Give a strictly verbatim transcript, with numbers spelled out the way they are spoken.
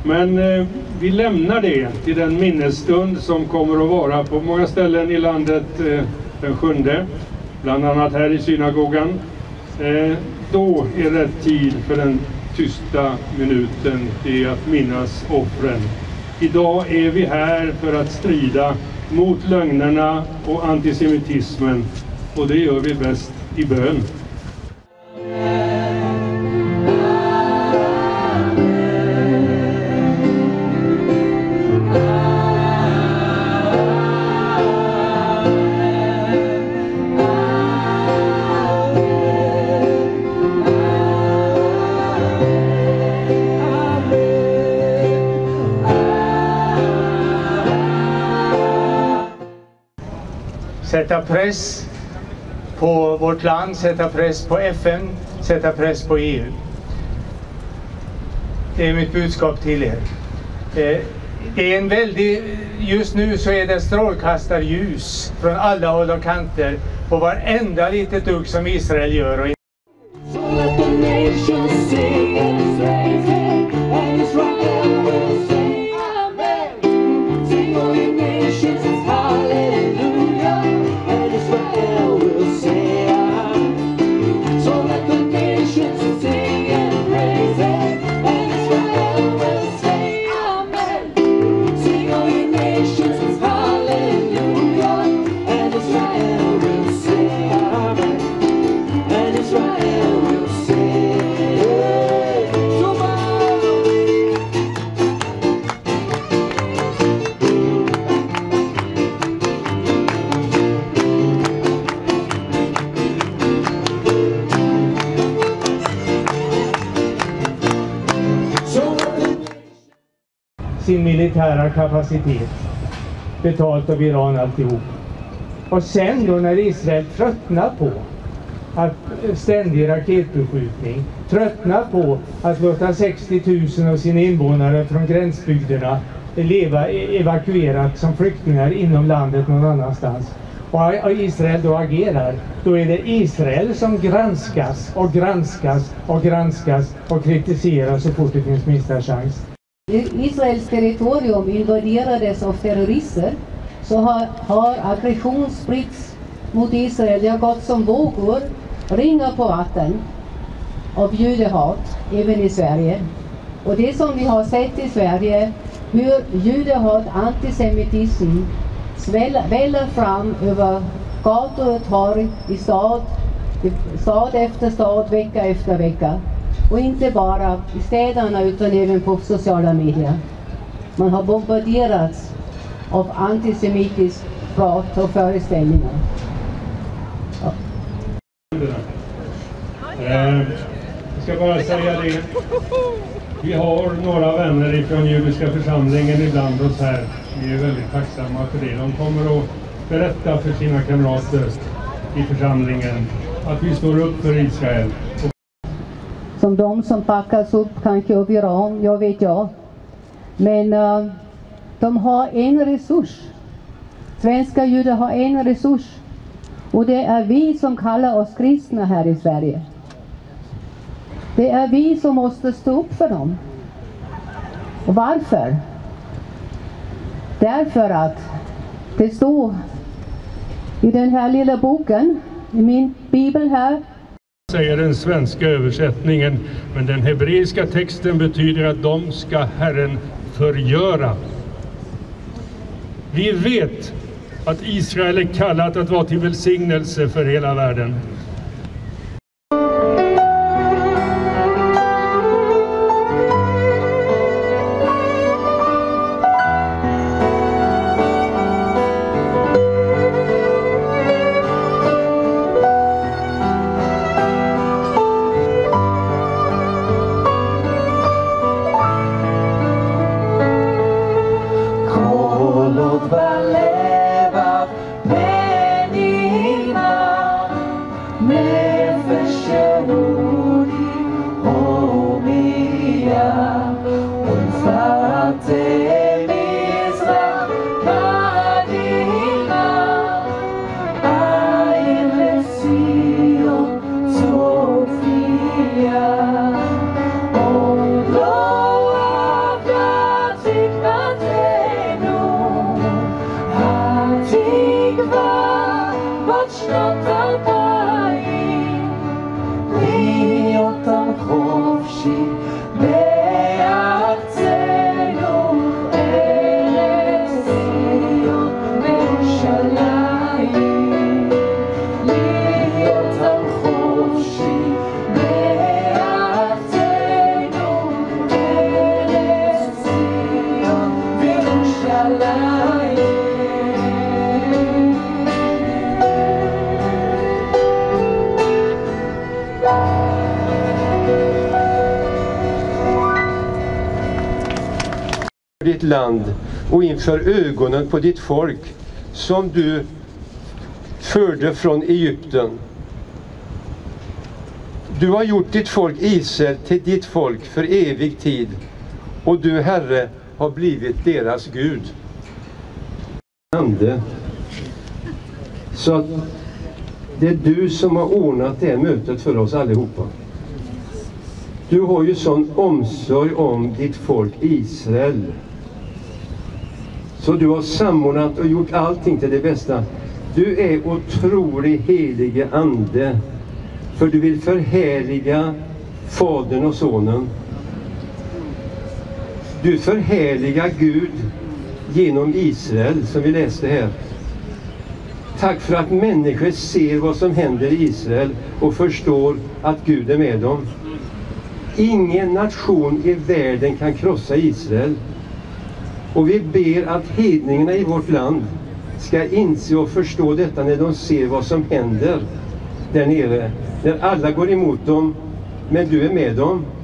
Men eh, vi lämnar det till den minnesstund som kommer att vara på många ställen i landet eh, den sjunde, bland annat här i synagogan. Eh, då är rätt tid för den tysta minuten, det är att minnas offren. Idag är vi här för att strida mot lögnerna och antisemitismen, och det gör vi bäst i bön. Sätta press på vårt land, sätta press på F N, sätta press på E U. Det är mitt budskap till er. Det är en väldig, just nu så är det strålkastarljus från alla håll och kanter på varenda litet dugg som Israel gör. Sin militära kapacitet betalt av Iran alltihop. Och sen då när Israel tröttnar på att ständig raketbeskjutning, tröttnar på att låta sextio tusen av sina invånare från gränsbygderna leva evakuerat som flyktingar inom landet någon annanstans, och Israel då agerar, då är det Israel som granskas och granskas och granskas och kritiseras så fort det finns minsta chans. Israels territorium invaderades av terrorister, så har, har aggression spritts mot Israel. Det har gått som vågor, ringar på vatten av judehat även i Sverige. Och det som vi har sett i Sverige, hur judehat, antisemitism väller fram över gator och torg i stad, stad efter stad, vecka efter vecka. Och inte bara i städerna utan även på sociala medier. Man har bombarderats av antisemitisk prat och föreställningar. Ja. Eh, jag ska bara säga det. Vi har några vänner ifrån judiska församlingen ibland oss här. Vi är väldigt tacksamma för det. De kommer att berätta för sina kamrater i församlingen att vi står upp för Israel. Som de som packas upp kanske av Iran, jag vet jag. Men uh, de har en resurs. Svenska judar har en resurs. Och det är vi som kallar oss kristna här i Sverige. Det är vi som måste stå upp för dem. Och varför? Därför att det står i den här lilla boken, i min bibel här, säger den svenska översättningen, men den hebreiska texten betyder att de ska Herren förgöra. Vi vet att Israel är kallat att vara till välsignelse för hela världen. ditt land och inför ögonen på ditt folk som du förde från Egypten. Du har gjort ditt folk Israel till ditt folk för evig tid, och du, Herre, har blivit deras Gud. Ande. Så att det är du som har ordnat det här mötet för oss allihopa. Du har ju sån omsorg om ditt folk Israel. Så du har samordnat och gjort allting till det bästa. Du är otrolig helige Ande. För du vill förhärliga Fadern och Sonen. Du förhärligar Gud genom Israel, som vi läste här. Tack för att människor ser vad som händer i Israel och förstår att Gud är med dem. Ingen nation i världen kan krossa Israel. Och vi ber att hedningarna i vårt land ska inse och förstå detta när de ser vad som händer där nere. När alla går emot dem, men du är med dem.